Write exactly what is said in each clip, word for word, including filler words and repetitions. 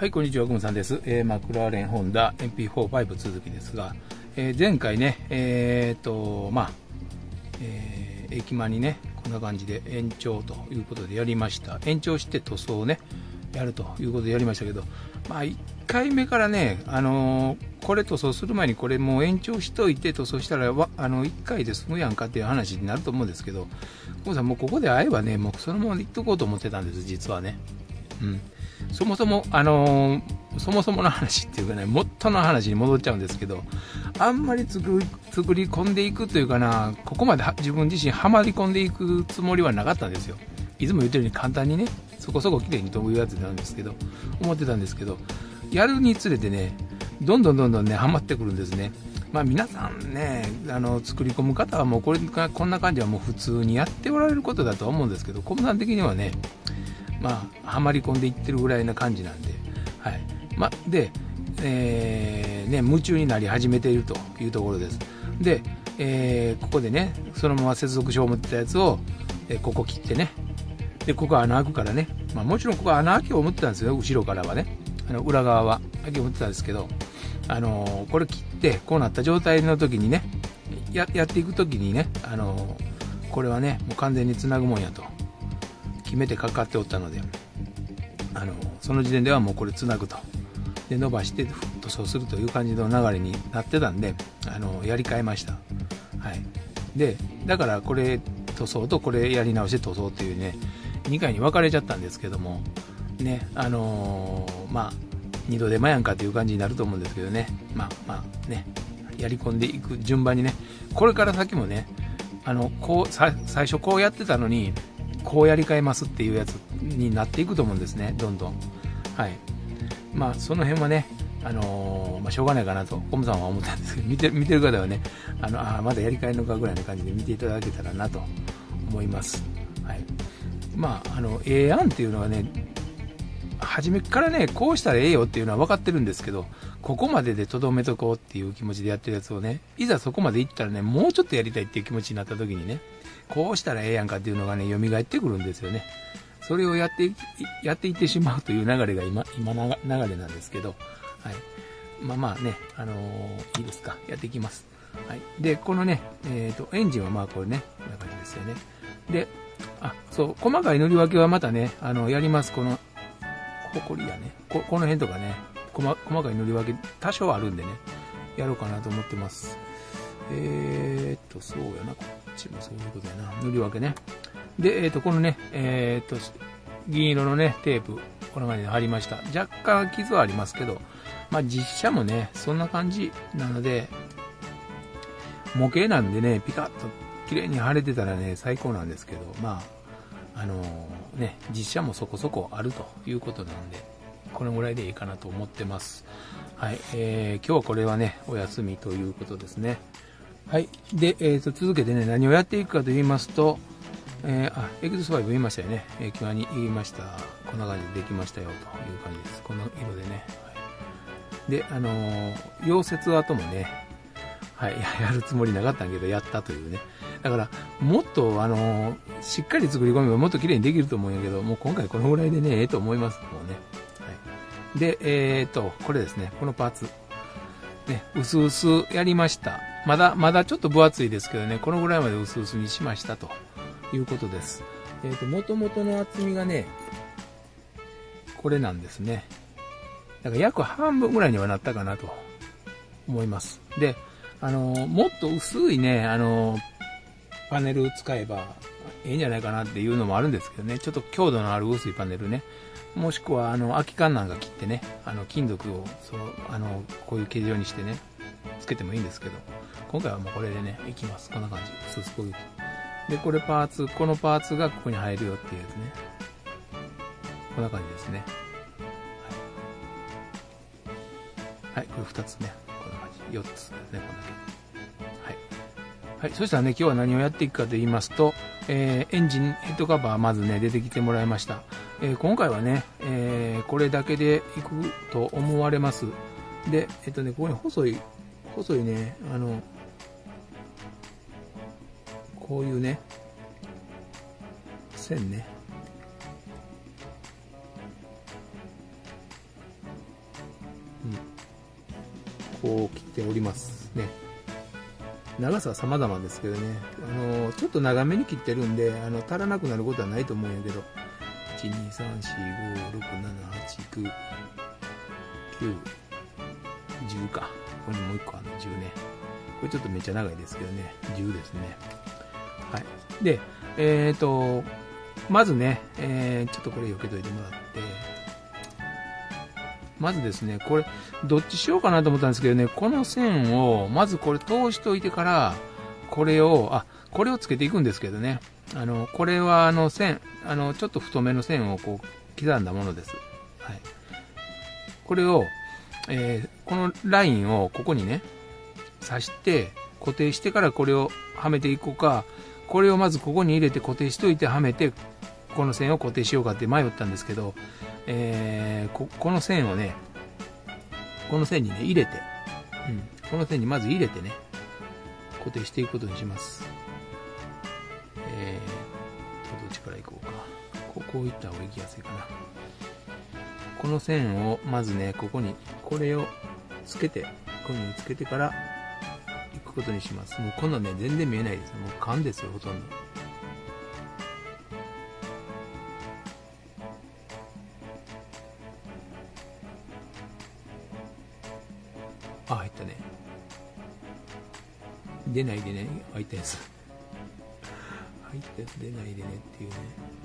はい、こんにちは、グムさんです。えー、マクラーレンホンダ エムピーフォーファイブ 続きですが、えー、前回ね、えーと、まあ、えー、駅間にね、こんな感じで延長ということでやりました。延長して塗装をね、やるということでやりましたけど、まあ、いっかいめからね、あのー、これ塗装する前にこれもう延長しといて塗装したら、あの、いっかいで済むやんかっていう話になると思うんですけど、グムさんもうここで会えばね、もうそのまま行っとこうと思ってたんです、実はね。うん。そもそも、あのー、そもそもの話っていうかね、元の話に戻っちゃうんですけど、あんまり作り、作り込んでいくというかな、ここまで自分自身はまり込んでいくつもりはなかったんですよ。いつも言ってるように簡単にね、そこそこ綺麗に飛ぶやつなんですけど、思ってたんですけど、やるにつれてね、どんどんどんどんね、はまってくるんですね。まあ皆さんね、あの、作り込む方はもうこれ、こんな感じはもう普通にやっておられることだと思うんですけど、コムさん的にはね、まあ、はまり込んでいってるぐらいな感じなんで、はい。ま、で、えー、ね、夢中になり始めているというところです。で、えー、ここでね、そのまま接続書を持ってたやつを、えー、ここ切ってね、で、ここ穴開くからね、まあもちろんここ穴開きを持ってたんですよ、後ろからはね。あの、裏側は開きを持ってたんですけど、あのー、これ切って、こうなった状態の時にね、や、やっていく時にね、あのー、これはね、もう完全につなぐもんやと。決めてかかっておったので、あのその時点ではもうこれつなぐとで伸ばして塗装するという感じの流れになってたんで、あのやり替えました。はい、でだからこれ塗装とこれやり直して塗装っていうねにかいに分かれちゃったんですけどもね、あのー、まあ二度手間やんかという感じになると思うんですけどね、まあまあね、やり込んでいく順番にね、これから先もね、あのこうさ最初こうやってたのにこうやり替えますっていうやつになっていくと思うんですね、どんどん。はい。まあ、その辺はね、あのー、まあ、しょうがないかなと、コムさんは思ったんですけど、見て、見てる方はね、あの、ああ、まだやり替えるのかぐらいの感じで見ていただけたらなと思います。はい。まあ、あの、ええ案っていうのはね、初めからね、こうしたらええよっていうのは分かってるんですけど、ここまででとどめとこうっていう気持ちでやってるやつをね、いざそこまで行ったらね、もうちょっとやりたいっていう気持ちになった時にね、こうしたらええやんかっていうのがね、蘇ってくるんですよね。それをやって、やっていってしまうという流れが今、今流れなんですけど、はい。まあまあね、あのー、いいですか。やっていきます。はい。で、このね、えっと、エンジンはまあこれね、こんな感じですよね。で、あ、そう、細かい塗り分けはまたね、あの、やります。この、ほこりやね。こ、この辺とかね、細、細かい塗り分け多少あるんでね、やろうかなと思ってます。えー、っと、そうやな、こっちもそういうことやな、塗り分けね。で、えー、っと、このね、えー、っと、銀色のね、テープ、この感じで貼りました。若干傷はありますけど、まあ実写もね、そんな感じなので、模型なんでね、ピカッと綺麗に貼れてたらね、最高なんですけど、まあ、あのー、ね、実写もそこそこあるということなんで、このぐらいでいいかなと思ってます。はい、えー、今日はこれはね、お休みということですね。はい。で、えーと、続けてね、何をやっていくかと言いますと、えー、あ、エクゾスファイブ言いましたよね。えー、際に言いました。こんな感じでできましたよ、という感じです。この色でね。はい、で、あのー、溶接跡もね、はい、やるつもりなかったんけど、やったというね。だから、もっと、あのー、しっかり作り込めばもっと綺麗にできると思うんやけど、もう今回このぐらいでね、ええと思います。もうね。はい。で、えーと、これですね、このパーツ。ね、薄々やりました。まだ、まだちょっと分厚いですけどね、このぐらいまで薄々にしましたということです。えっと、元々の厚みがね、これなんですね。だから約半分ぐらいにはなったかなと思います。で、あのー、もっと薄いね、あのー、パネル使えばいいんじゃないかなっていうのもあるんですけどね、ちょっと強度のある薄いパネルね。もしくは、あの、空き缶なんか切ってね、あの、金属を、そう、あの、こういう形状にしてね、つけてもいいんですけど、今回はもうこれでね、いきます。こんな感じ。そうそう、こういう。で、これパーツ、このパーツがここに入るよっていうやつね。こんな感じですね。はい。はい、これふたつね。こんな感じ。よっつですね、こんだけ。はい。はい。そしたらね、今日は何をやっていくかと言いますと、えー、エンジンヘッドカバーまずね、出てきてもらいました。えー、今回はね、えー、これだけでいくと思われます。で、えっとね、ここに細い、細いね、あの、こういうね、線ね。 こう切っておりますね。長さは様々ですけどね、あのちょっと長めに切ってるんで、あの足らなくなることはないと思うんやけど、いち、に、さん、よん、ご、ろく、なな、はち、きゅう、きゅう、じゅうか。ここにもういっこあるのじゅうね。これちょっとめっちゃ長いですけどね、じゅうですね。はい。で、えっと、まずね、えー、ちょっとこれ避けといてもらって、まずですね、これ、どっちしようかなと思ったんですけどね、この線を、まずこれ通しといてから、これを、あ、これをつけていくんですけどね、あの、これはあの線、あの、ちょっと太めの線をこう、刻んだものです。はい。これを、えー、このラインをここにね、刺して、固定してからこれをはめていこうか、これをまずここに入れて固定しといてはめて、この線を固定しようかって迷ったんですけど、えー、こ, この線をね、この線にね、入れて、うん、この線にまず入れてね、固定していくことにします。えーと、どっちからいこうか。ここういった方がいきやすいかな。この線をまずね、ここに、これをつけて、ここにつけてから行くことにします。もうこのね、全然見えないです。もう缶ですよ、ほとんど。あ、入ったね。出ないでね、入ったやつ。入ったやつ出ないでねっていうね。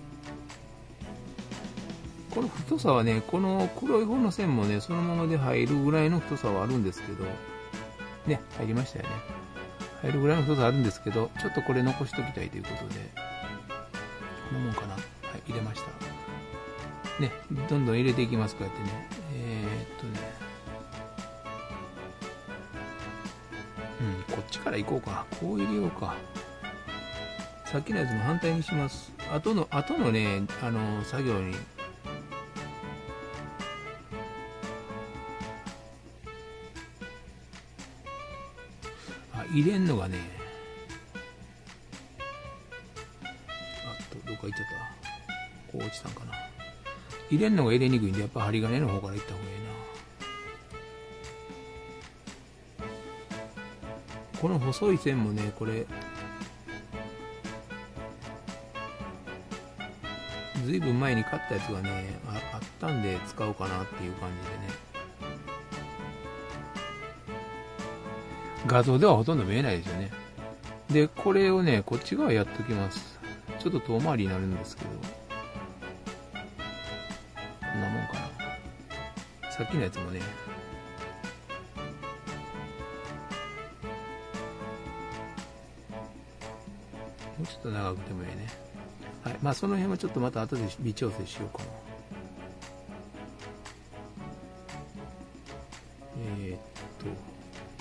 この太さはね、この黒い方の線もね、そのままで入るぐらいの太さはあるんですけど、ね、入りましたよね。入るぐらいの太さあるんですけど、ちょっとこれ残しときたいということで、こんなもんかな。はい、入れました。ね、どんどん入れていきます、こうやってね。えー、っとね、うん、こっちから行こうか。こう入れようか。さっきのやつも反対にします。後の、後のね、あの、作業に、あ、入れんのがね、あと、どっか行っちゃった。こう落ちたんかな。入れんのが入れにくいんで、やっぱ針金の方から行った方がいいな。この細い線もね、これ、ずいぶん前に買ったやつがね、あ、あったんで使おうかなっていう感じでね。画像ではほとんど見えないですよね。で、これをね、こっち側やっときます。ちょっと遠回りになるんですけど。こんなもんかな。さっきのやつもね、もうちょっと長くてもいいね。はい。まあその辺はちょっとまた後で微調整しようかな。えー、っと。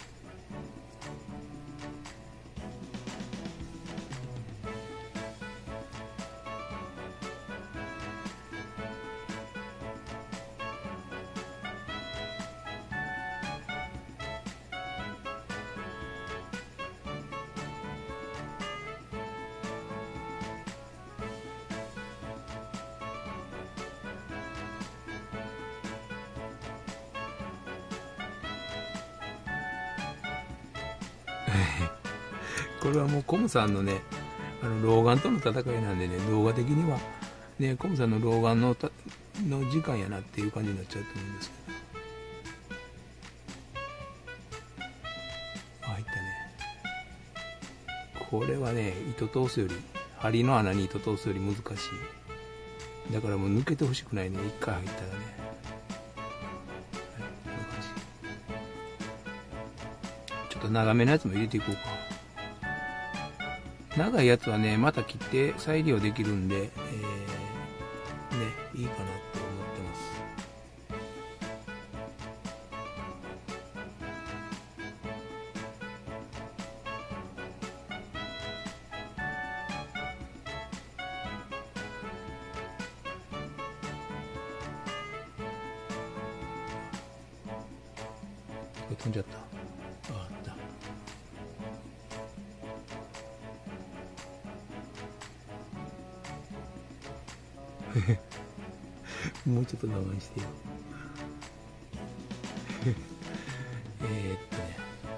これはもうコムさんのね、あの老眼との戦いなんでね、動画的にはね、コムさんの老眼のたの時間やなっていう感じになっちゃうと思うんですけど。あ、入ったね。これはね、糸通すより、針の穴に糸通すより難しい。だからもう抜けてほしくないね、一回入ったらね。はい、こんな感じ。ちょっと長めのやつも入れていこうか。長いやつはね、また切って再利用できるんで、えー、ね、いいかなと思ってます。これ飛んじゃった。あ、あった。もうちょっと我慢してよ。ええー、っとね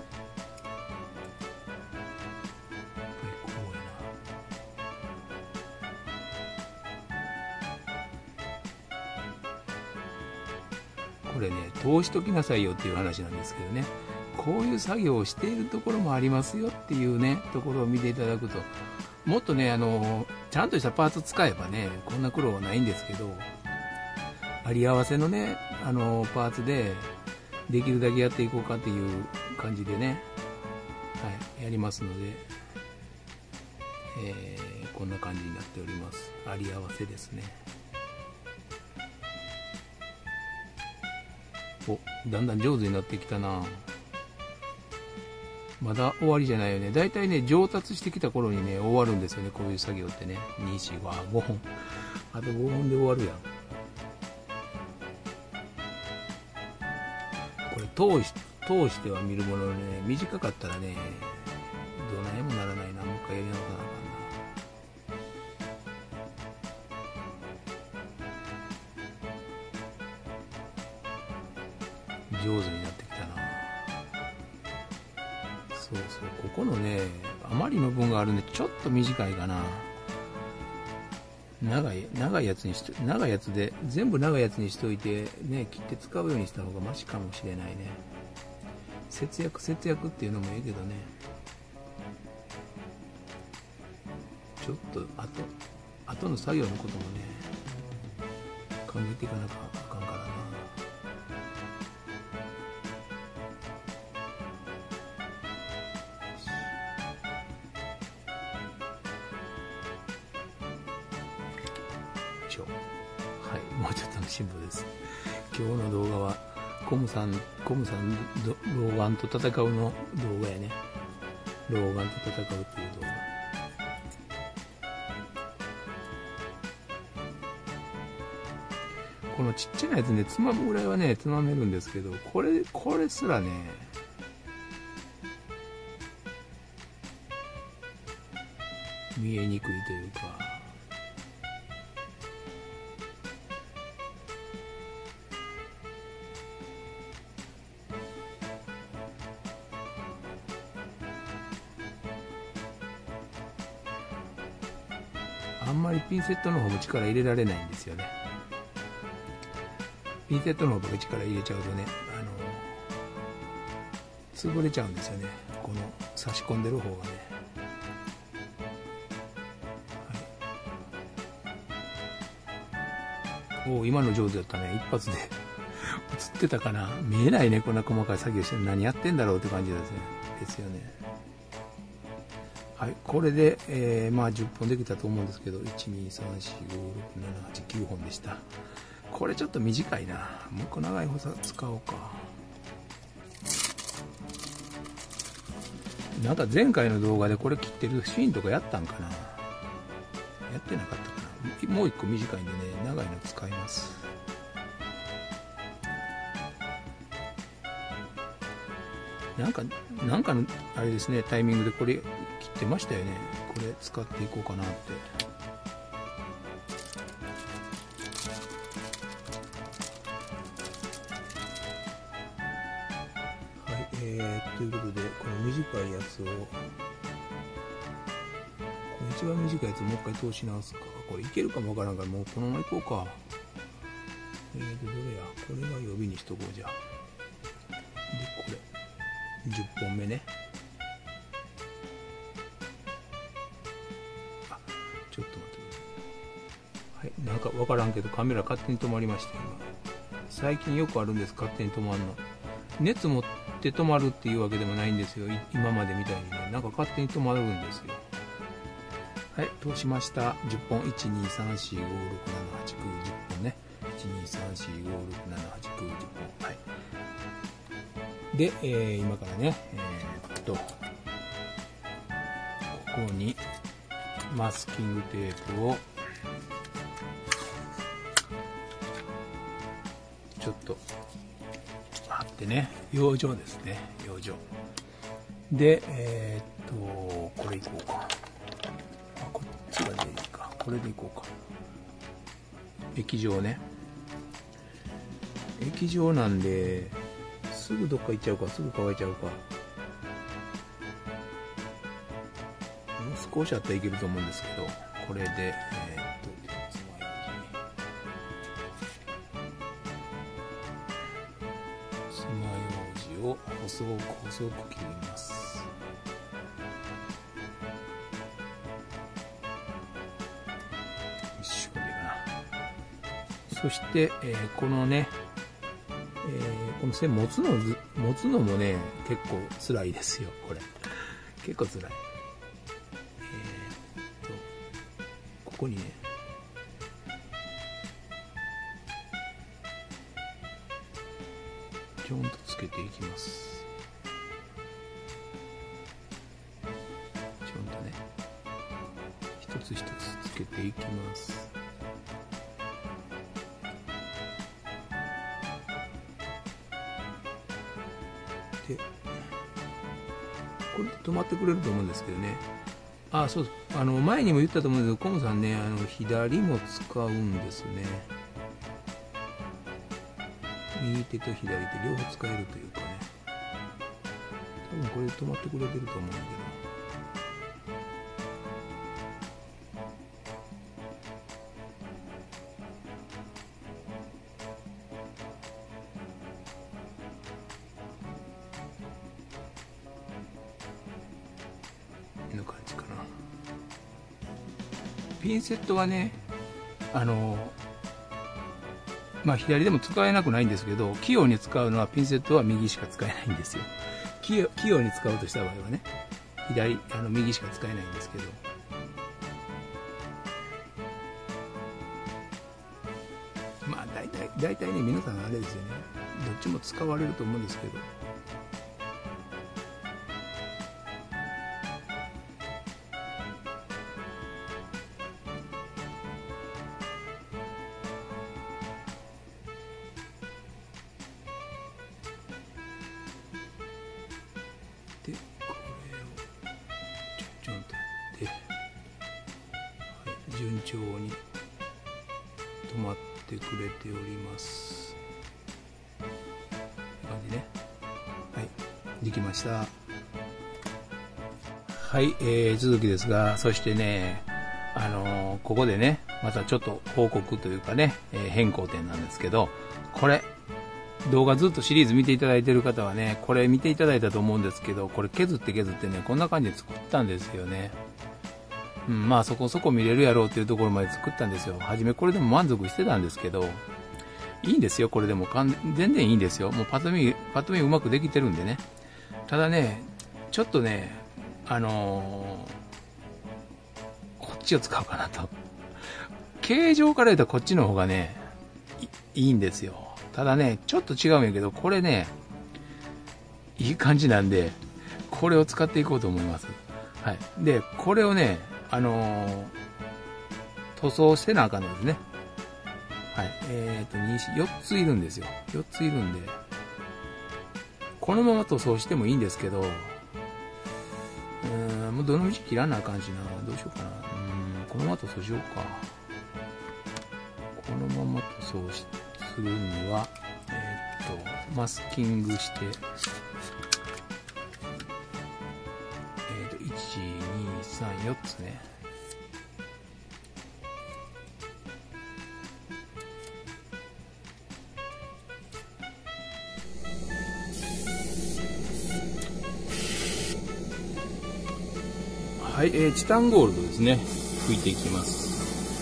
これね、通しときなさいよっていう話なんですけどね、こういう作業をしているところもありますよっていうねところを見ていただくと、もっとねあのちゃんとしたパーツ使えばねこんな苦労はないんですけど、あり合わせのねあのパーツでできるだけやっていこうかっていう感じでね、はい、やりますので、えー、こんな感じになっております。あり合わせですね。お、だんだん上手になってきたな。まだ終わりじゃないよね。だいたいね上達してきた頃にね終わるんですよね、こういう作業ってね。に、よん、ご、ごほん、あとごほんで終わるやん。これ通し通しては見るもののね、短かったらねどないもならないな。もう一回やり直さなあかんな。上手になってきたな。そうそう、ここのね余りの分があるんでちょっと短いかな。長い長いやつにしと長いやつで全部長いやつにしといてね、切って使うようにした方がマシかもしれないね。節約節約っていうのもいいけどね、ちょっとあと後の作業のこともね考えていかなきゃあかんからな。はい、もうちょっとの辛抱です。今日の動画はコムさんコムさん老眼と戦うの動画やね。老眼と戦うっていう動画。このちっちゃなやつね、つまむぐらいはねつまめるんですけど、これこれすらね見えにくいというか、あんまりピンセットの方も力入れられないんですよね。ピンセットの方とか力入れちゃうとね、あの潰れちゃうんですよね、この差し込んでる方がね。はい、おお、今の上手だったね。一発で映ってたかな。見えないね、こんな細かい作業して何やってんだろうって感じですねですよね。はい、これで、えー、まあじゅっぽんできたと思うんですけど、いち、に、さん、よん、ご、ろく、なな、はち、きゅうほんでした。これちょっと短いな。もう一個長い方使おうか。なんか前回の動画でこれ切ってるシーンとかやったんかな。やってなかったかな。もう一個短いんでね、長いの使います。なんか、なんかのあれですね、タイミングでこれ切ってましたよね。これ使っていこうかなって。はい、えー、ということで、この短いやつを、この一番短いやつをもう一回通し直すか。これいけるかもわからんから、もうこのままいこうか。えーと、どれや。これは予備にしとこうじゃ。で、これ。じゅっぽんめね。あ、ちょっと待ってください。はい、なんかわからんけどカメラ勝手に止まりました今。最近よくあるんです、勝手に止まるの。熱持って止まるっていうわけでもないんですよ、今までみたいにね。なんか勝手に止まるんですよ。はい、通しました。じゅっぽん。いち、に、さん、よん、ご、ろく、なな、はち、きゅう、じゅっぽんね。いち、に、さん、よん、ご、ろく、なな、はち、きゅう、じゅっぽん。はい。で、えー、今からね、えー、っと、ここにマスキングテープをちょっと貼ってね、養生ですね、養生。で、えー、っと、これいこうか。あ、こっちがでいいか。これでいこうか。液状ね。液状なんで、 すぐどっか行っちゃうか、すぐ乾いちゃうか。もう少しあったらいけると思うんですけど、これで、えー、っと、つまようじを細く細く切ります。一緒でいいかな。そして、えー、このね、えー、この線持つの持つのもね結構辛いですよ。これ結構辛い。えー、っとここにねちょんとつけていきます。ちょんとね一つ一つつけていきます。これで止まってくれると思うんですけどね。あ、そうあの前にも言ったと思うんですけど、コムさんね、あの左も使うんですね。右手と左手両方使えるというかね。多分これで止まってくれてると思うんだけど。こんな感じかな。ピンセットはね、あのまあ左でも使えなくないんですけど、器用に使うのはピンセットは右しか使えないんですよ。器用、器用に使うとした場合はね、左あの右しか使えないんですけど、まあ大体大体ね、皆さんあれですよね、どっちも使われると思うんですけど。で、これをちょんちょんとやって、はい、順調に止まってくれております。こんな感じね。はい、できました。はい、えー、続きですが、そしてね、あのー、ここでね、またちょっと報告というかね、えー、変更点なんですけど、これ、動画ずっとシリーズ見ていただいている方はね、これ見ていただいたと思うんですけど、これ削って削ってね、こんな感じで作ったんですよね。うん、まあそこそこ見れるやろうっていうところまで作ったんですよ。はじめこれでも満足してたんですけど、いいんですよ、これでも全然いいんですよ。もうパッと見、パッと見うまくできてるんでね。ただね、ちょっとね、あのー、こっちを使おうかなと。形状から言うとこっちの方がね、い, いいんですよ。ただね、ちょっと違うんやけど、これね、いい感じなんで、これを使っていこうと思います。はい。で、これをね、あのー、塗装してなあかんのですね。はい。えっと、よっついるんですよ。よっついるんで、このまま塗装してもいいんですけど、うーん、もうどの道切らなあかんしな。どうしようかな。うーん、このまま塗装しようか。このまま塗装しするには、えっと、マスキングして、えっと、いち、に、さん、よっつね。はい、えー、チタンゴールドですね。拭いていきます。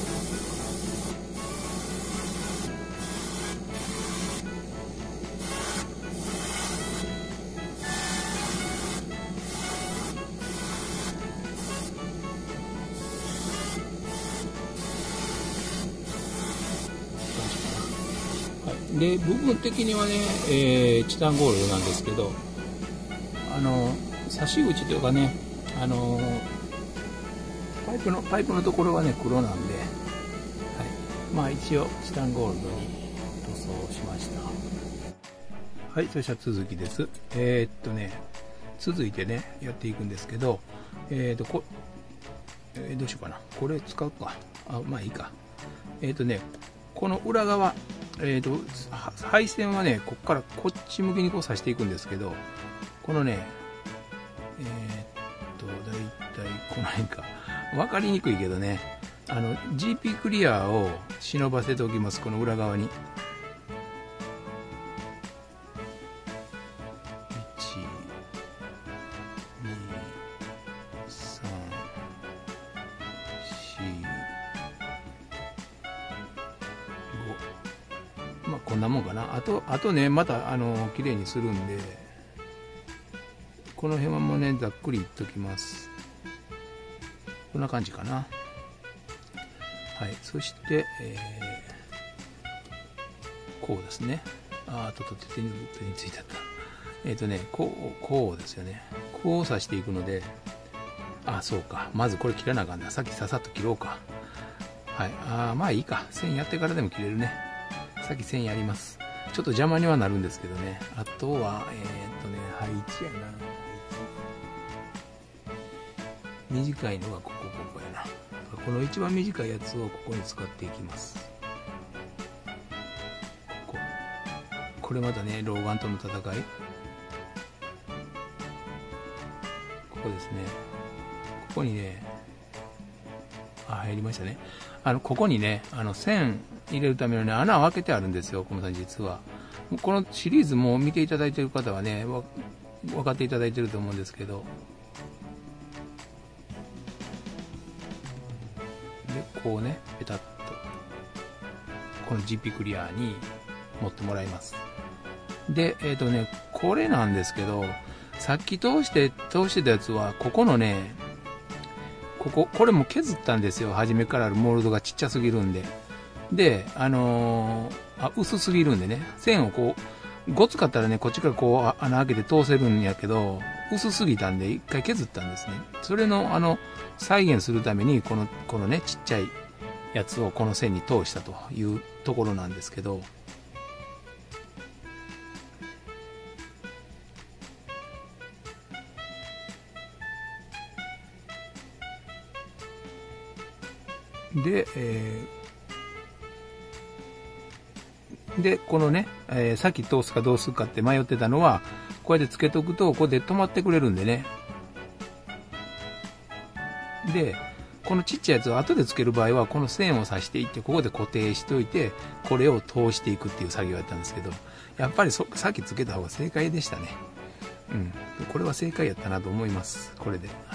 で、部分的にはね、えー、チタンゴールドなんですけど、あの差し口というかね、あのパイプのパイプのところはね黒なんで、はい、まあ一応チタンゴールドに塗装しました。はい、そしたら続きです。えー、っとね続いてねやっていくんですけど、えー、っとこ、えー、どうしようかな、これ使うか、あ、まあいいか。えー、っとねこの裏側、 えーと、配線はね、ここからこっち向きにこう挿していくんですけど、このね、えーっと、だいたいこの辺か。わかりにくいけどね、あの、ジーピー クリアを忍ばせておきます、この裏側に。いち、に、さん、し、ご。まあ、こんなもんかな。あと、あとね、また、あの、綺麗にするんで、この辺はもうね、ざっくりいっときます。こんな感じかな。はい。そして、えー、こうですね。あーと、と、手に、手についちゃった。えっとね、こう、こうですよね。こう刺していくので、あ、そうか。まずこれ切らなあかんな。さっきささっと切ろうか。はい。あー、まあいいか。線やってからでも切れるね。さっき線やります。ちょっと邪魔にはなるんですけどね。あとは、えー、っとね、配置やな。短いのがここ、ここやな。この一番短いやつをここに使っていきます。ここ。これまたね、老眼との戦い。ここですね。ここにね、あ、入りましたね。あの、ここにね、あの、線入れるためのね、穴を開けてあるんですよ、このさん実は。このシリーズも見ていただいている方はね、わ分かっていただいていると思うんですけど、で、こうね、ペタッと、この ジーピー クリアに持ってもらいます。で、えっとね、これなんですけど、さっき通して、通してたやつは、ここのね、ここ、これも削ったんですよ。初めからあるモールドがちっちゃすぎるんで。で、あのー、あ、薄すぎるんでね、線をこう、ごつかったらね、こっちからこう穴開けて通せるんやけど、薄すぎたんで一回削ったんですね。それの、あの、再現するために、この、このね、ちっちゃいやつをこの線に通したというところなんですけど、で、えー、で、このね、えー、先通すかどうするかって迷ってたのは、こうやってつけとくと、ここで止まってくれるんでね。で、このちっちゃいやつを後でつける場合は、この線を刺していって、ここで固定しておいて、これを通していくっていう作業やったんですけど、やっぱりそさっきつけた方が正解でしたね。うん。これは正解やったなと思います。これで。はい。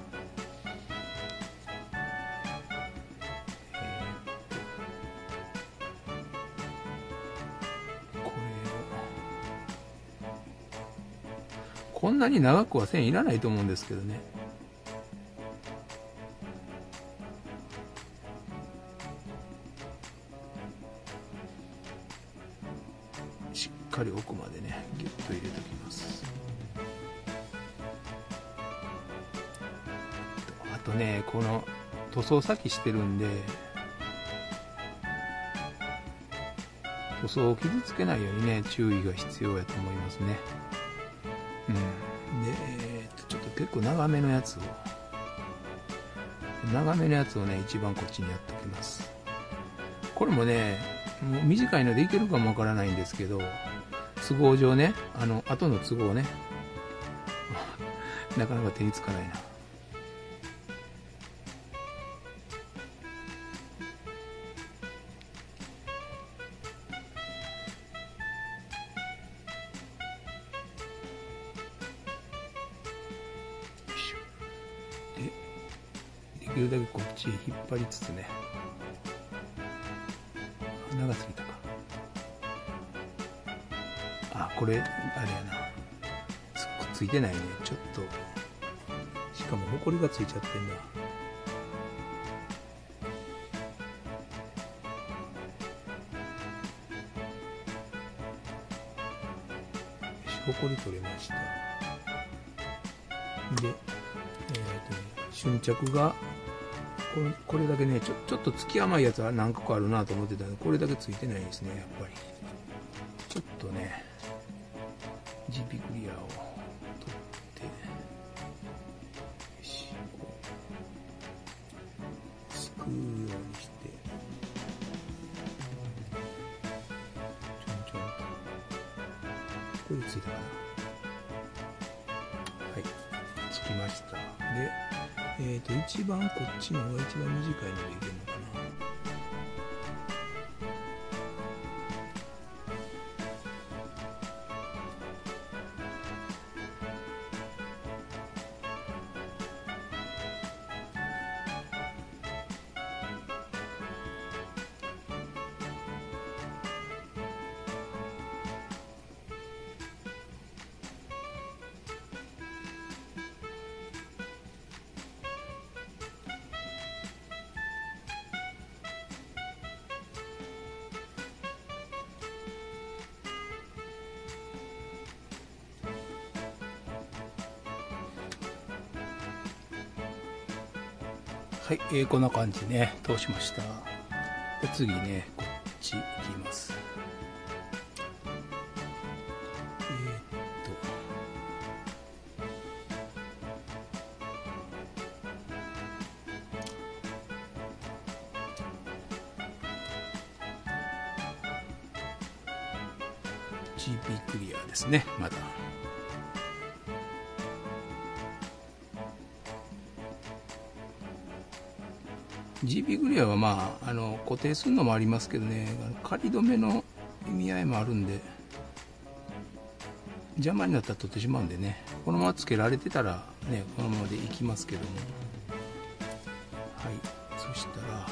こんなに長くは線いらないと思うんですけどね。しっかり奥までね、ギュッと入れておきます。あとね、この塗装先してるんで、塗装を傷つけないようにね、注意が必要やと思いますね。うん。で、えー、っと、ちょっと結構長めのやつを、長めのやつをね、一番こっちにやっておきます。これもね、もう短いのでいけるかもわからないんですけど、都合上ね、あの、後の都合ね、なかなか手につかないな。できるだけこっちへ引っ張りつつね、長すぎたか。あ、これあれやな、くっついてないね。ちょっと、しかもホコリがついちゃってんだ。ホコリ取れました。で、えーとね、瞬着がこれ、これだけね、ちょ、ちょっと月甘いやつは何個かあるなと思ってたんで、これだけついてないですね、やっぱり。ちょっとね、ジーピー クリアを取って、よし、こう、すくうようにして、 これついたかな。はい、つきました。で、えーと、一番こっちの方が一番短いのでいけるのかな。はい、えー、こんな感じね、通しました。で次ね、こっち行きます。えー、っと、ジーピー クリアですね、まだ。ジーピー クリアはまあ、あの固定するのもありますけどね、仮止めの意味合いもあるんで、邪魔になったら取ってしまうんでね、このままつけられてたらね、このままでいきますけども。はい、そしたら、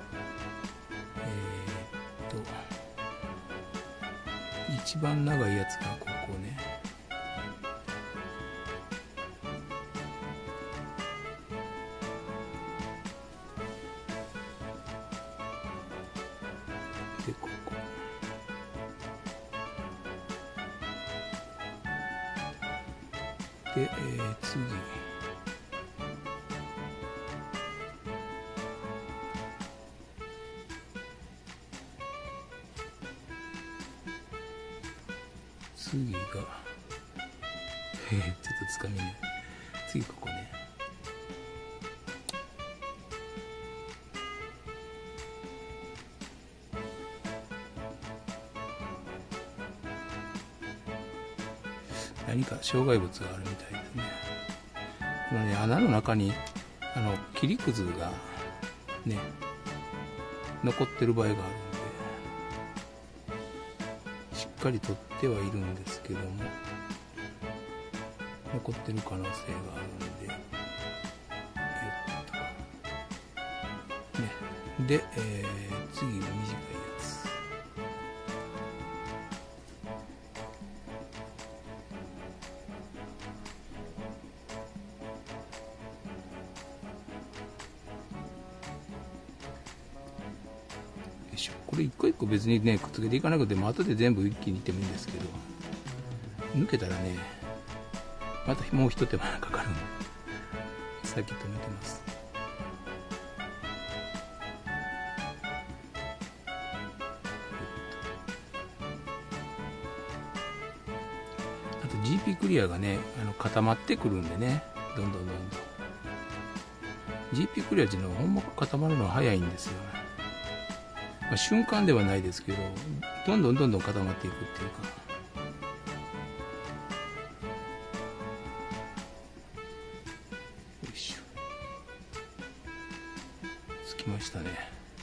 えー、っと、一番長いやつがここね。で、ここ。で、えー、次。次が、えー、ちょっとつかみね。次ここね。何か障害物があるみたいですね。このね、穴の中にあの切りくずがね残ってる場合があるんで、しっかり取ってはいるんですけども、残ってる可能性があるんで、よっとね。で、えー、次の短いやつ。これ一個一個別にねくっつけていかなくても後で全部一気にいってもいいんですけど、抜けたらねまたもう一手間かかるんで先止めてます。あと ジーピー クリアがねあの固まってくるんでね、どんどんどんどん ジーピー クリアっていうのはほんま固まるのは早いんですよね。まあ、瞬間ではないですけど、どんどんどんどん固まっていくっていうか。よいしょ。つきましたね。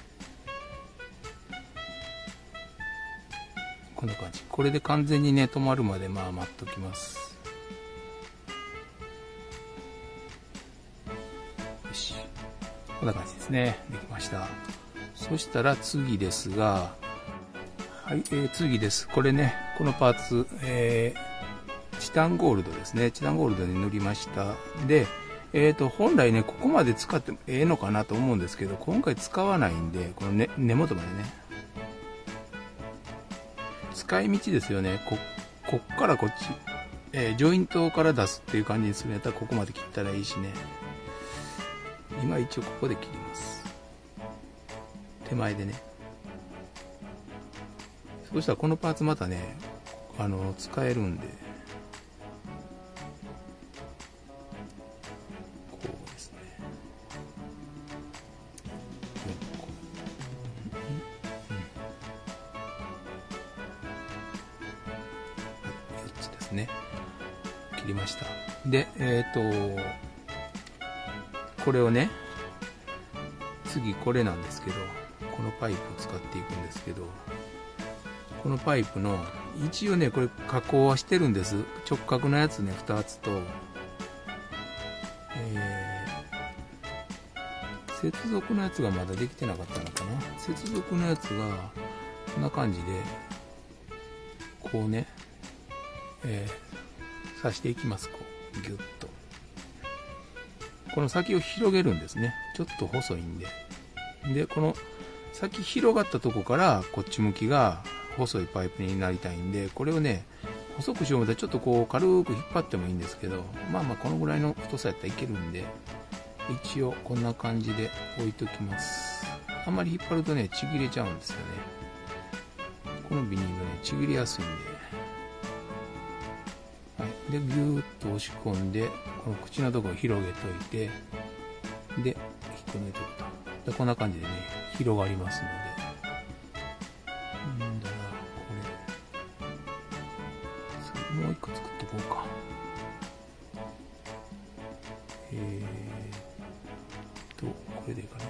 こんな感じ。これで完全にね止まるまでまあ待っときます。よし。こんな感じですね。できました。そしたら次ですが、はい、えー、次です。これね、このパーツ、えー、チタンゴールドですね。チタンゴールドに塗りました。で、えーと、本来ね、ここまで使ってもええのかなと思うんですけど、今回使わないんで、この、ね、根元までね。使い道ですよね。こ、こっからこっち、えー、ジョイントから出すっていう感じにするんやったら、ここまで切ったらいいしね。今一応ここで切ります。手前でね。そしたらこのパーツまたね、あの使えるんで、こうですね。こう、うんうん、よっつです。 ですね。切りました。で、えっとこれをね、次これなんですけど、このパイプを使っていくんですけど、このパイプの一応ね、これ加工はしてるんです。直角のやつね、ふたつと、えー、接続のやつがまだできてなかったのかな。接続のやつがこんな感じでこうね、えー、刺していきます。こうギュッとこの先を広げるんですね。ちょっと細いんで。でこの先広がったとこからこっち向きが細いパイプになりたいんで、これをね細くしようとちょっとこう軽く引っ張ってもいいんですけど、まあまあこのぐらいの太さやったらいけるんで、一応こんな感じで置いときます。あんまり引っ張るとねちぎれちゃうんですよね。このビニールねちぎれやすいんで、はい、でギューッと押し込んでこの口のところを広げといて、で引っこ抜いておくと。でこんな感じでね広がりますので、んだなこれもう一個作っとこうか。えーとこれでいいかな。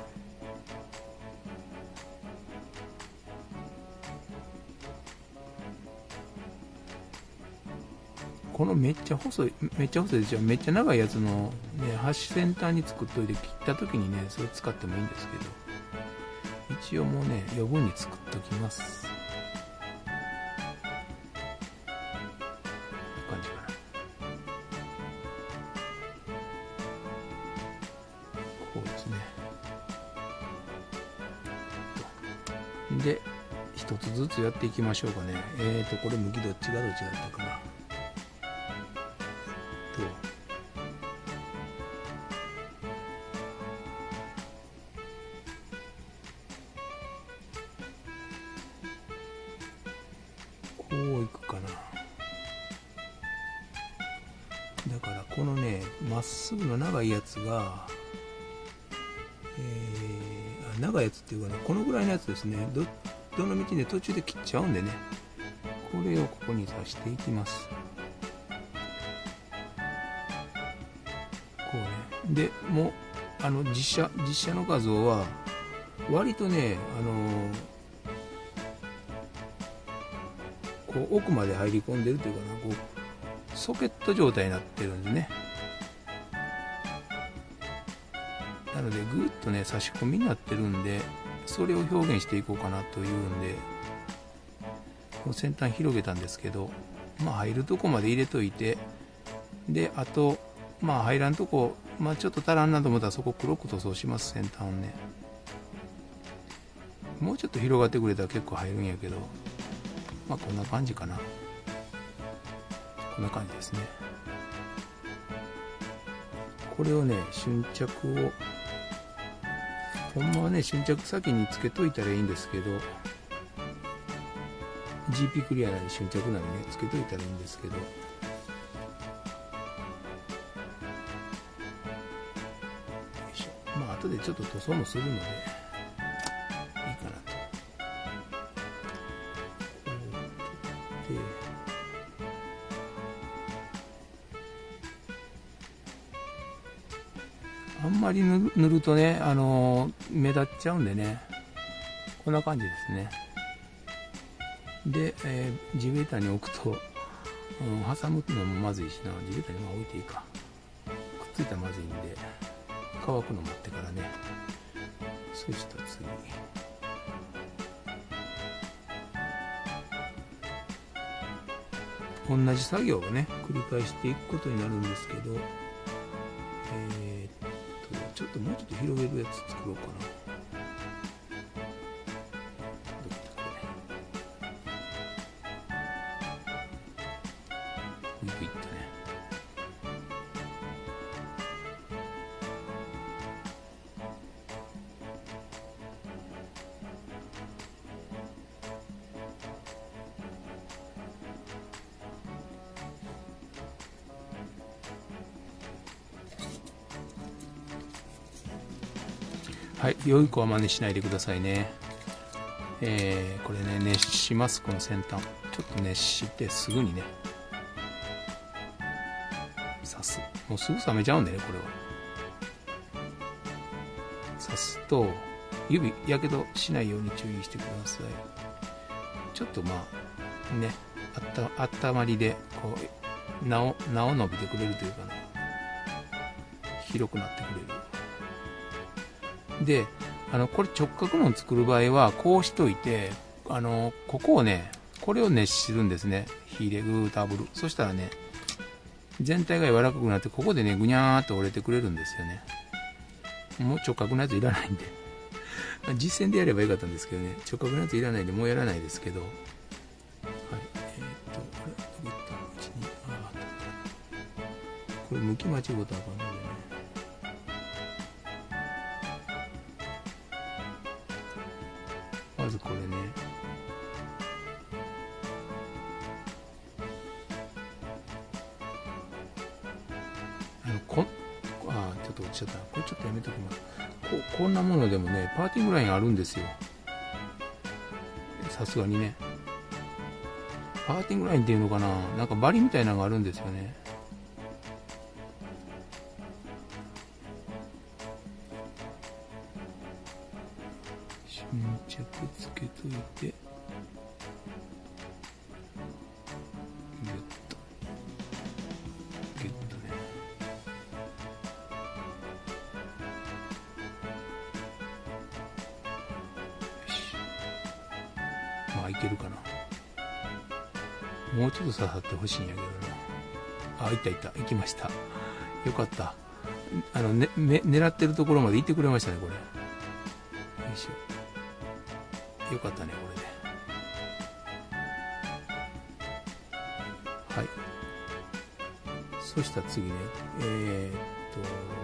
このめっちゃ細いめっちゃ細いですよ。めっちゃ長いやつの、ね、端先端に作っといて切った時にねそれ使ってもいいんですけど、一応もうね余分に作っときます。こんな感じかな。こうですね。で一つずつやっていきましょうかね。えーとこれ向きどっちがどっちだったかな。こういくかな。だからこのねまっすぐの長いやつが、えー、あ長いやつっていうかな、このぐらいのやつですね。 ど, どの道で途中で切っちゃうんでね、これをここに刺していきます。こうね。でもうあの実写実写の画像は割とね、あのー、こう奥まで入り込んでるというかな、こうソケット状態になってるんですね。なのでぐーっとね差し込みになってるんで、それを表現していこうかなというんで、この先端広げたんですけど、まあ入るとこまで入れといて、であとまあ入らんとこ、まあちょっと足らんなと思ったらそこ黒く塗装します。先端をね、もうちょっと広がってくれたら結構入るんやけど、まあこんな感じかな。こんな感じですね。これをね瞬着をほんまはね瞬着先につけといたらいいんですけど、 ジーピー クリアなり瞬着なりねつけといたらいいんですけど、まあ後でちょっと塗装もするのでいいかなと。であんまり塗るとね、あのー、目立っちゃうんでね、こんな感じですね。で、えー、地べたに置くと、うん、挟むのもまずいしな。地べたにまあ置いていいか。くっついたらまずいんで乾くの待ってからね。そしたら次同じ作業をね繰り返していくことになるんですけど、えー、っとちょっともうちょっと広げるやつ作ろうかな。グイグイっとね。はい、良い子は真似しないでくださいね。えー、これね熱します。この先端ちょっと熱してすぐにねもうすぐ冷めちゃうんでね、これは。刺すと指やけどしないように注意してください。ちょっとまあね、あったあったまりでこうなおなお伸びてくれるというかな、広くなってくれる。で、あのこれ直角の作る場合はこうしといて、あのここをね、これを熱するんですね、火でぐーっと炙る。そしたらね、全体が柔らかくなって、ここでねぐにゃーっと折れてくれるんですよね。もう直角のやついらないんで実践でやればよかったんですけどね、直角のやついらないんでもうやらないですけど、はい、えー、っとこれどこ行ったの、うちに、ああ、これ向き間違うとあかんのでね、まずこれね、あのこああちょっと落ちちゃった、これちょっとやめときます。こ, こんなものでもねパーティングラインあるんですよ、さすがにね。パーティングラインっていうのかな、なんかバリみたいなのがあるんですよね。巾着つけといて、ギュッとギュッとね、よし、まあいけるかな。もうちょっと刺さってほしいんやけどな。あ、いったいった、いきました。よかった。あの、ね、ね、狙ってるところまで行ってくれましたね、これ。よいしょ。よかったね、これで。はい。そしたら次ね、えー、っと、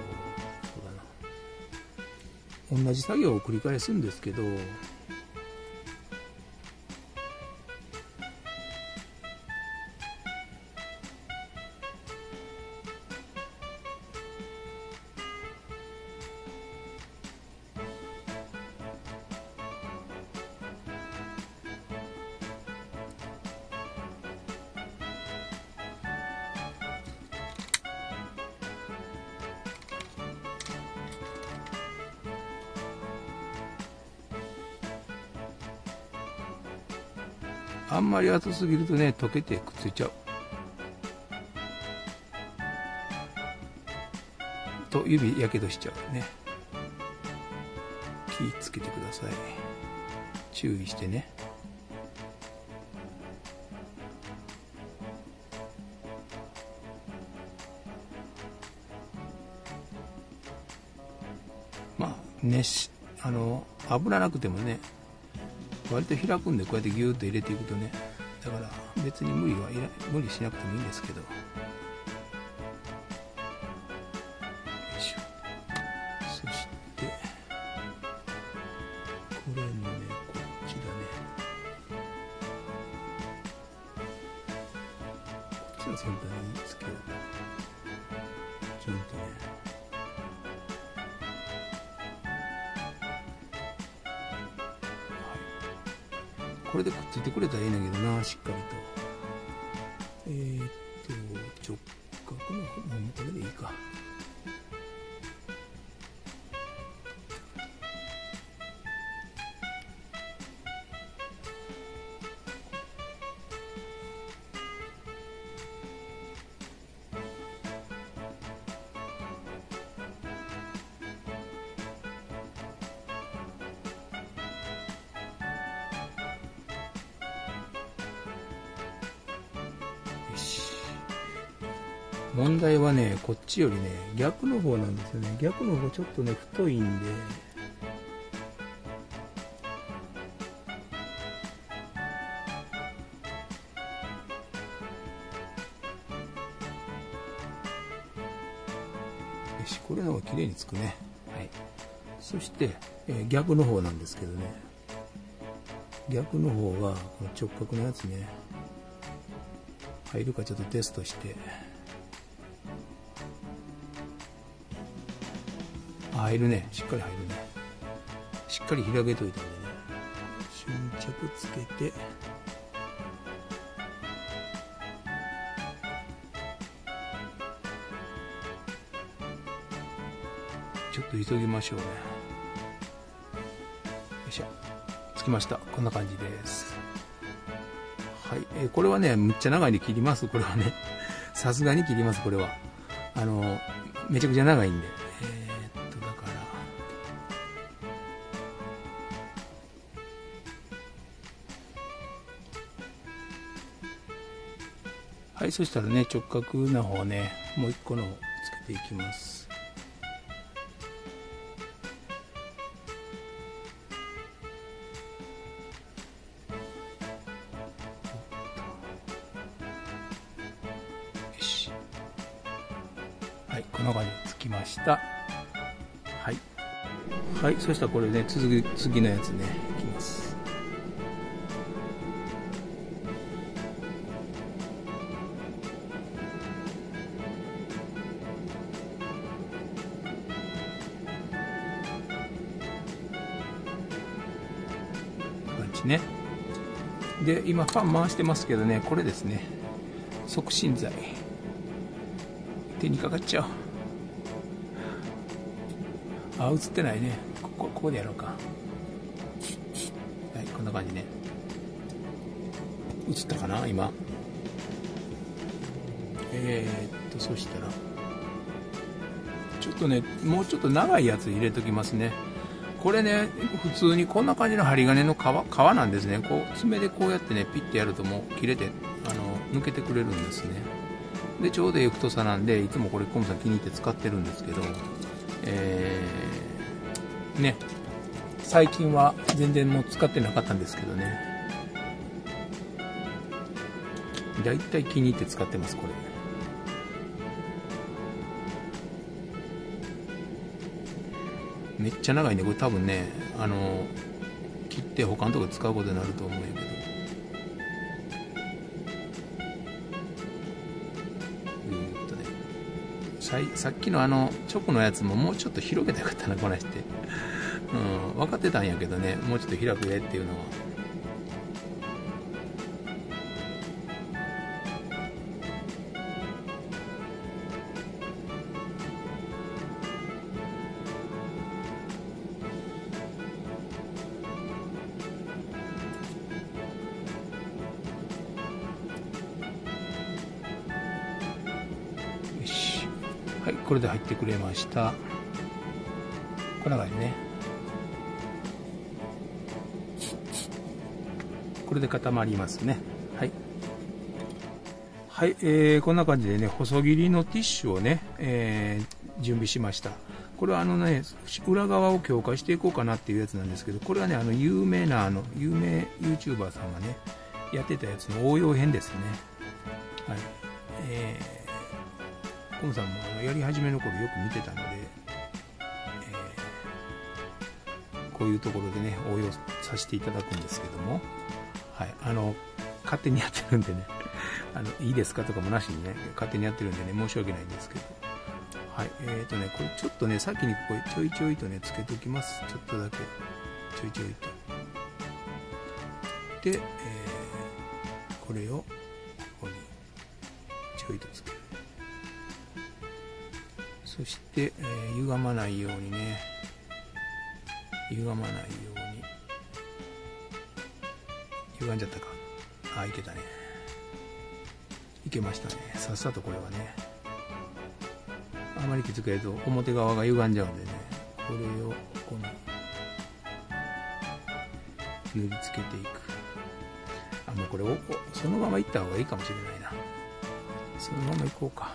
そうだな。同じ作業を繰り返すんですけど、あんまり厚すぎるとね、溶けてくっついちゃうと指やけどしちゃうね。気ぃつけてください。注意してね。まあ熱しあの油なくてもね、割と開くんで、こうやってギューッと入れていくとね、だから別に無理はいら無理しなくてもいいんですけど、よいしょ。そしてこれのね、こっちだね、こっちの先端につけよう。ちょっとね、これでくっついてくれたらいいんだけどな、しっかりと。えー、っと直角の方もこれでいいか。問題はね、こっちよりね、逆の方なんですよね。逆の方ちょっとね、太いんで、よし、これの方が綺麗につくね。はい。そして、えー、逆の方なんですけどね、逆の方はこの直角のやつね、入るかちょっとテストして、入るね、しっかり入るね。しっかり開けといたんでね、巾着つけて、 ちょっと急ぎましょうね。よいしょ、つきました。こんな感じです。はい、えー、これはねむっちゃ長いんで切ります。これはねさすがに切ります。これはあのめちゃくちゃ長いんで、えー、っとだからはい、そしたらね直角の方ねもう一個の方つけていきます。はい、こんな感じでつきました。はい、はい、そしたらこれね次次のやつねいきます。感じね。で今ファン回してますけどね、これですね促進剤手にかかっちゃう。あ、映ってないね。ここ、ここでやろうか。はい、こんな感じね。映ったかな今。えー、っとそしたらちょっとねもうちょっと長いやつ入れときますね。これね普通にこんな感じの針金の皮、皮なんですね。こう爪でこうやってねピッてやるともう切れてあの抜けてくれるんですね。でちょうどいい太さなんでいつもこれコムさん気に入って使ってるんですけど、えー、ね最近は全然もう使ってなかったんですけどね、だいたい気に入って使ってます。これめっちゃ長いんでこれ多分ねあの切って他のところで使うことになると思うんやけど、さ, さっきのあのチョコのやつももうちょっと広げたらよかったなこないして、うん、分かってたんやけどねもうちょっと開くでっていうのは。はい、これで入ってくれました。こんな感じね。これで固まりますね。はい、はい、えー、こんな感じでね細切りのティッシュをね、えー、準備しました。これはあのね裏側を強化していこうかなっていうやつなんですけど、これはねあの有名なあの有名 YouTuber さんがねやってたやつの応用編ですね。はい、えーコムさんもあのやり始めの頃よく見てたので、えー、こういうところでね応用させていただくんですけども、はい、あの勝手にやってるんでねあのいいですかとかもなしにね勝手にやってるんでね申し訳ないんですけど、はいえーとねこれちょっとね先にここちょいちょいとねつけておきます。ちょっとだけちょいちょいとで、えー、これをここにちょいとつける。そして、えー、歪まないようにね歪まないように歪んじゃったか。あ、いけたね。いけましたね。さっさとこれはねあまりきつくやると表側が歪んじゃうんでね、これをここに塗りつけていく。あ、もうこれをそのままいった方がいいかもしれないな。そのままいこうか。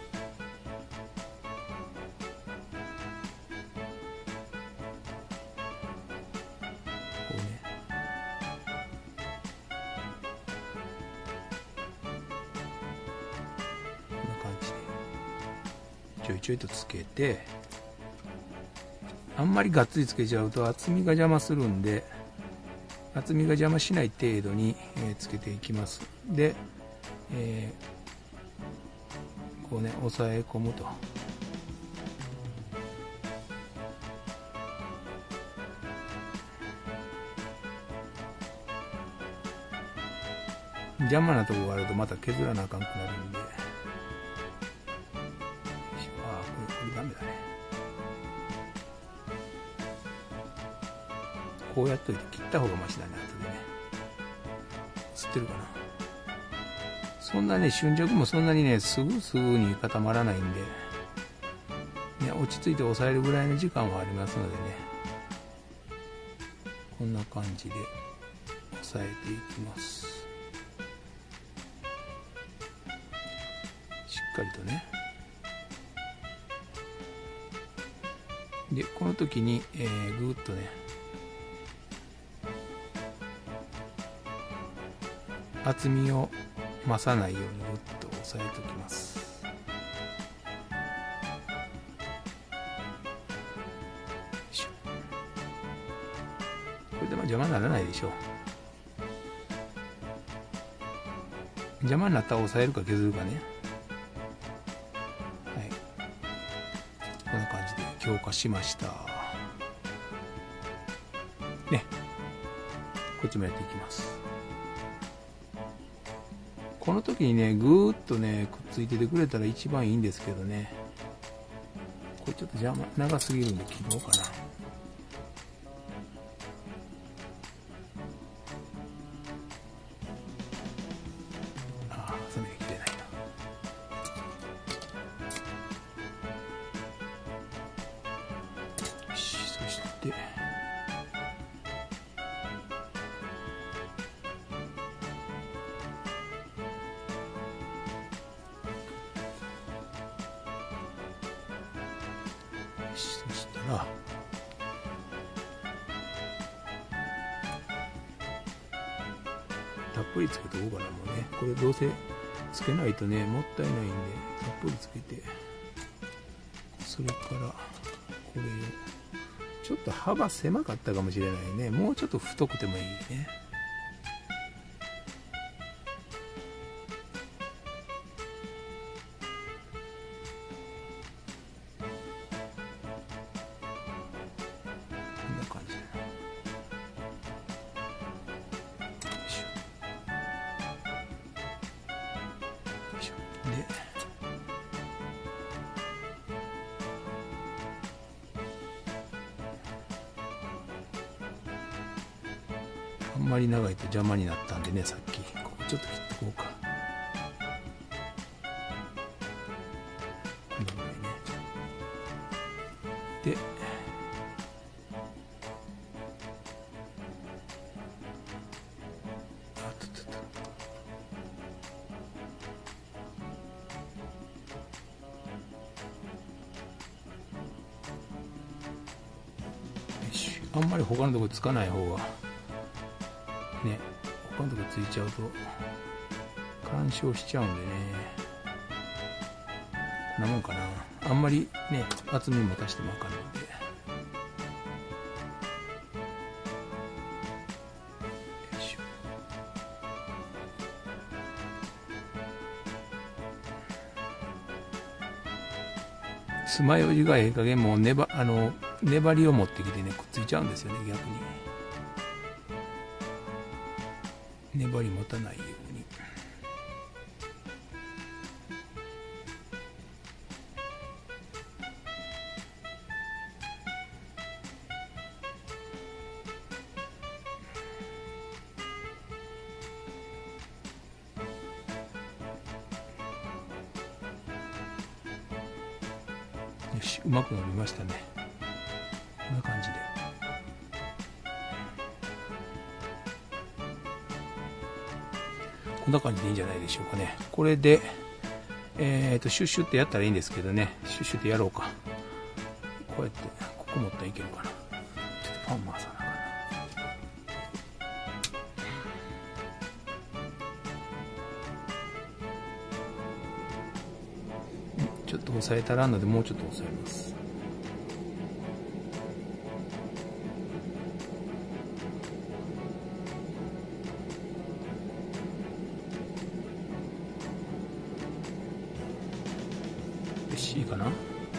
ちょいちょいとつけて、あんまりがっつりつけちゃうと厚みが邪魔するんで厚みが邪魔しない程度に、えー、つけていきます。で、えー、こうね押さえ込むと。邪魔なとこがあるとまた削らなあかんくなるんで、ああこれこれダメだね。 こうやっといて切った方がマシだね。後でね。映ってるかな。そんなね、瞬着もそんなにね、すぐすぐに固まらないんで、ね、落ち着いて押さえるぐらいの時間はありますのでね、こんな感じで押さえていきます。しっかりとね。で、この時に、えー、ぐーっとね、厚みを増さないようにぐっと押さえておきます。これでも邪魔にならないでしょう。邪魔になったら押さえるか削るかね。はい。こんな感じで強化しました。ね。こっちもやっていきます。この時にね、ぐーっとね、くっついててくれたら一番いいんですけどね。これちょっと邪魔、長すぎるんで切ろうかな。ああ、ハサミで切れないな。よし、そして、そしたらたっぷりつけておこうかな。もうね、これどうせつけないとねもったいないんで、たっぷりつけて、それからこれをちょっと幅狭かったかもしれないね。もうちょっと太くてもいいね。こんな感じで、よいしょよいしょ。で、あんまり長いと邪魔になったんでね、さっきここちょっと切ってこうか。このぐらいね。で、あっとっとっと。あんまり他のとこつかない方がね、他のとこついちゃうと干渉しちゃうんでね。こんなもんかな。あんまりね、厚みも足してもあかんので。よいしょ。爪楊枝がええ加減もう粘あの粘りを持ってきてね、くっついちゃうんですよね。逆に粘り持たないように。よし、うまく伸びましたね。こんな感じで。こんな感じでいいんじゃないでしょうかね。これで、えっと、シュッシュってやったらいいんですけどね。シュッシュってやろうか。こうやって、ここ持ったらいけるかな。ちょっとパン回さなあかんな。ちょっと押さえたらんので、もうちょっと押さえます。よし、いいかな。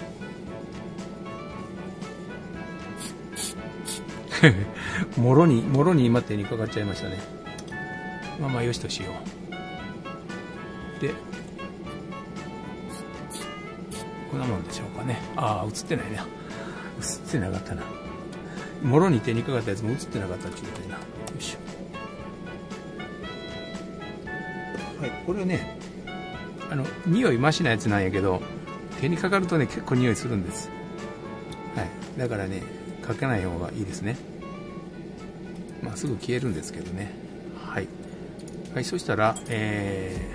もろに、もろに今手にかかっちゃいましたね。まあまあ、よしとしよう。で、こんなもんでしょうかね。ああ、映ってないな。映ってなかったな。 もろに手にかかったやつも映ってなかったっていうことでな。よいしょ。はい、これはね、あの匂いマシなやつなんやけど、手にかかるとね結構匂いするんです。はい、だからねかけない方がいいですね。まあすぐ消えるんですけどね。はい、はい、そしたら、え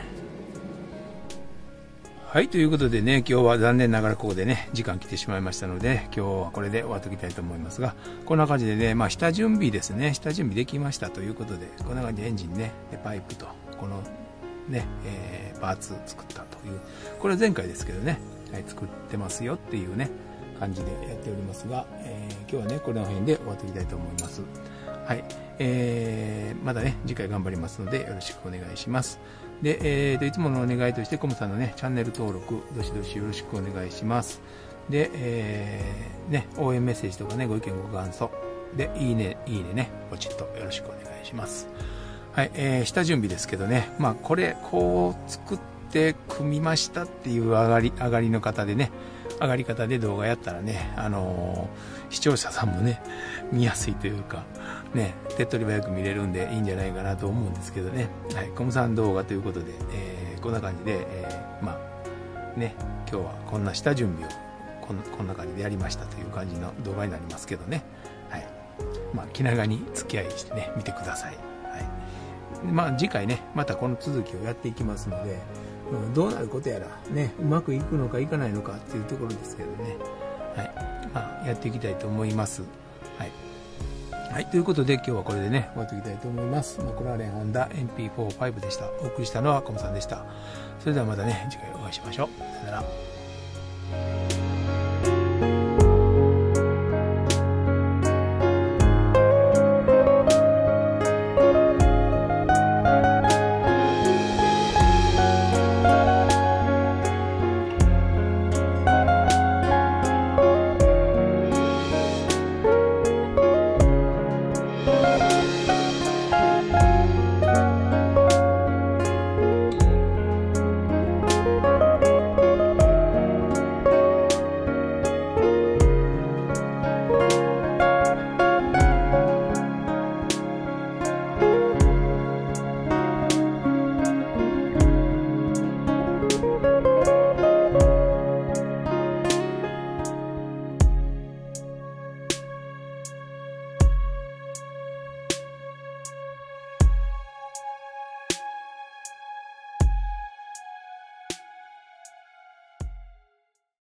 ー、はい、ということでね、今日は残念ながらここでね時間来てしまいましたので、今日はこれで終わっておきたいと思いますが、こんな感じでね、まあ下準備ですね、下準備できましたということで、こんな感じでエンジンね、パイプとこのね、えー、パーツ作ったという、これは前回ですけどね、はい、作ってますよっていうね感じでやっておりますが、えー、今日はねこれの辺で終わっていきたいと思います。はい、えー、まだね次回頑張りますのでよろしくお願いします。で、えーといつものお願いとしてコムさんのねチャンネル登録どしどしよろしくお願いします。で、えー、ね応援メッセージとかねご意見ご感想でいいねいいねねポチッとよろしくお願いします。はい、えー、下準備ですけどね、まあこれこう作って組みましたっていう上がり上がりの方でね、上がり方で動画やったらね、あのー、視聴者さんもね見やすいというかね、手っ取り早く見れるんでいいんじゃないかなと思うんですけどね。はい、コムさん動画ということで、えー、こんな感じで、えー、まあね今日はこんな下準備をこんこんな感じでやりましたという感じの動画になりますけどね。はい、まあ気長に付き合いしてね見てください。はい、まあ次回ねまたこの続きをやっていきますので、うん、どうなることやらねうまくいくのかいかないのかっていうところですけどね。はい、まあやっていきたいと思います。はい。はい、ということで今日はこれでね終わっていきたいと思います。マクラーレンホンダ エムピーフォーファイブ でした。お送りしたのはコムさんでした。それではまたね次回お会いしましょう。さよなら。